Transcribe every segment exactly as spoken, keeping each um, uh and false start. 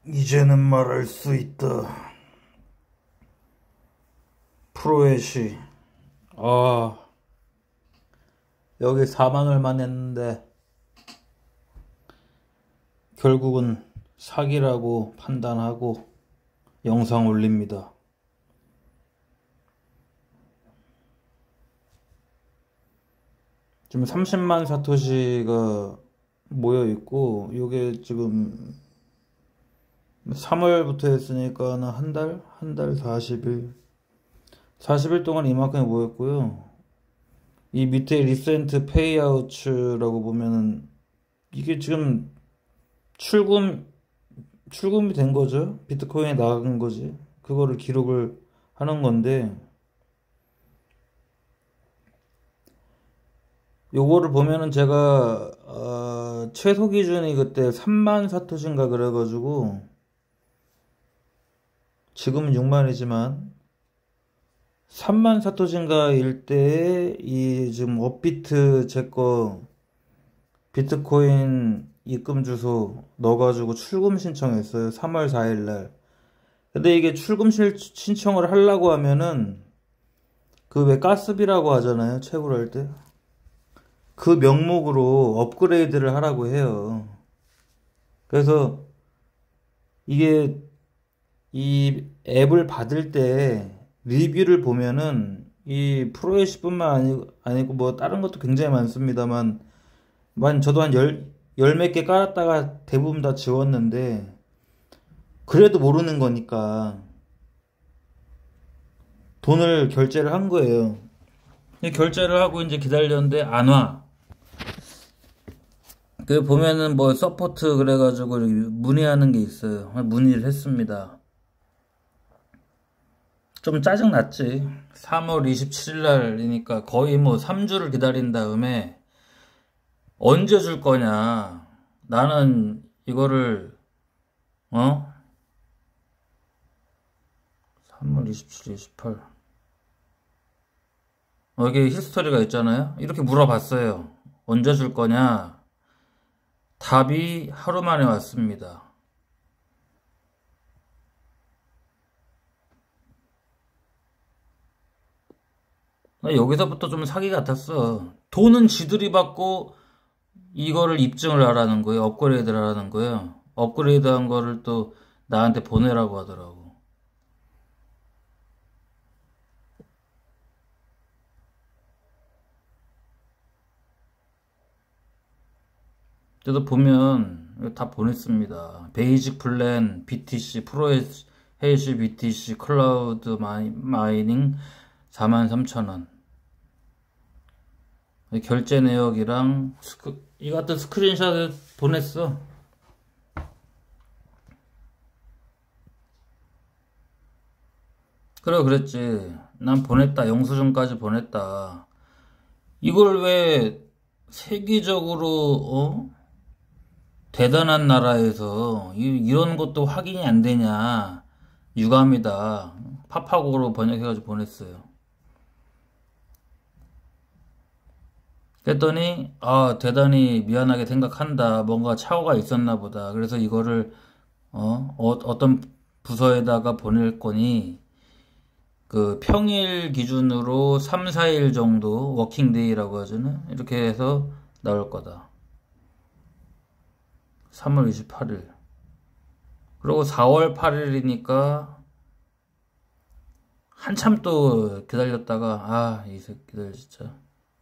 이제는 말할 수 있다. 프로의 시. 아, 여기 사만 얼마 냈는데 결국은 사기라고 판단하고 영상 올립니다. 지금 삼십만 사토시가 모여 있고, 요게 지금 삼월부터 했으니까 한 달? 한 달 사십 일. 사십 일 동안 이만큼이 모였고요. 이 밑에 리센트 페이아웃라고 보면은 이게 지금 출금, 출금이 된 거죠. 비트코인에 나간 거지. 그거를 기록을 하는 건데, 요거를 보면은 제가 어, 최소 기준이 그때 삼만 사토시인가 그래가지고, 지금은 육만이지만 삼만 사토시인가 일 때에 이 지금 업비트 제거 비트코인 입금 주소 넣어가지고 출금 신청했어요. 삼월 사일 날. 근데 이게 출금 실- 신청을 하려고 하면은 그 왜 가스비라고 하잖아요. 채굴할 때. 그 명목으로 업그레이드를 하라고 해요. 그래서 이게 이 앱을 받을 때 리뷰를 보면은 이 프로에시뿐만 아니고, 아니고 뭐 다른 것도 굉장히 많습니다만, 만 저도 한 열, 열 몇 개 깔았다가 대부분 다 지웠는데, 그래도 모르는 거니까 돈을 결제를 한 거예요. 결제를 하고 이제 기다렸는데 안 와. 그 보면은 뭐 서포트 그래가지고 문의하는 게 있어요. 문의를 했습니다. 좀 짜증 났지. 삼월 이십칠일 날이니까 거의 뭐 삼 주를 기다린 다음에 언제 줄 거냐. 나는 이거를 어? 삼월 이십칠, 이십팔. 여기 히스토리가 있잖아요. 이렇게 물어봤어요. 언제 줄 거냐. 답이 하루 만에 왔습니다. 여기서부터 좀 사기 같았어. 돈은 지들이 받고 이거를 입증을 하라는 거예요. 업그레이드를 하라는 거예요. 업그레이드 한 거를 또 나한테 보내라고 하더라고. 그래서 보면 다 보냈습니다. 베이직 플랜, 비티씨, 프로 해시 비티씨, 클라우드 마이, 마이닝 사만 삼천 원. 결제 내역이랑 스크, 이 같은 스크린샷을 보냈어. 그래, 그랬지. 난 보냈다. 영수증까지 보냈다. 이걸 왜 세계적으로, 어? 대단한 나라에서 이, 이런 것도 확인이 안 되냐. 유감이다. 파파고로 번역해가지고 보냈어요. 그랬더니 아 대단히 미안하게 생각한다. 뭔가 착오가 있었나 보다. 그래서 이거를 어, 어 어떤 부서에다가 보낼 거니 그 평일 기준으로 삼, 사 일 정도 워킹데이라고 하잖아요. 이렇게 해서 나올 거다. 삼월 이십팔일. 그리고 사월 팔일이니까 한참 또 기다렸다가 아 이 새끼들 진짜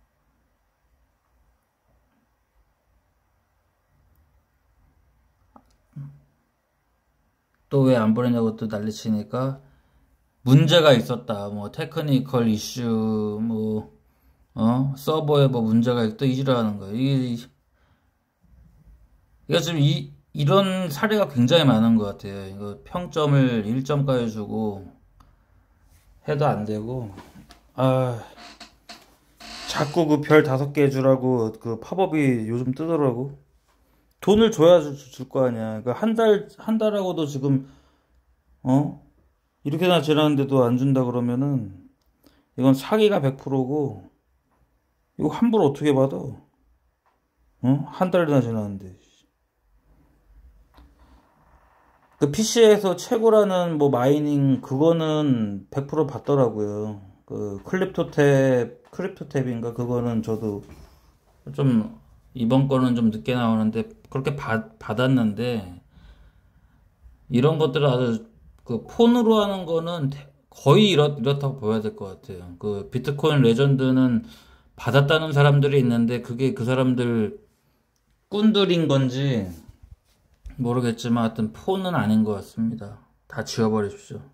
또 왜 안 보내냐고 또 난리치니까 문제가 있었다. 뭐 테크니컬 이슈 뭐 어? 서버에 뭐 문제가 있다 이지라는 거예요. 이 이거 지금 이 이런 사례가 굉장히 많은 것 같아요. 이거 평점을 일 점까지 주고 해도 안 되고 아 자꾸 그 별 다섯 개 주라고 그 팝업이 요즘 뜨더라고. 돈을 줘야 줄 거 아니야. 그 한 달 한 달하고도 지금 어 이렇게나 지났는데도 안 준다 그러면은 이건 사기가 백 퍼센트고 이거 환불 어떻게 받아? 어? 한 달이나 지났는데. 그 피씨에서 최고라는 뭐 마이닝 그거는 백 퍼센트 받더라고요. 그 클립토탭 크립토탭인가 그거는 저도 좀 이번 거는 좀 늦게 나오는데 그렇게 받, 받았는데 이런 것들은 아주 그 폰으로 하는 거는 대- 거의 이렇, 이렇다고 보여야 될 것 같아요. 그 비트코인 레전드는 받았다는 사람들이 있는데 그게 그 사람들 꾼들인 건지 모르겠지만 하여튼 폰은 아닌 것 같습니다. 다 지워버리십시오.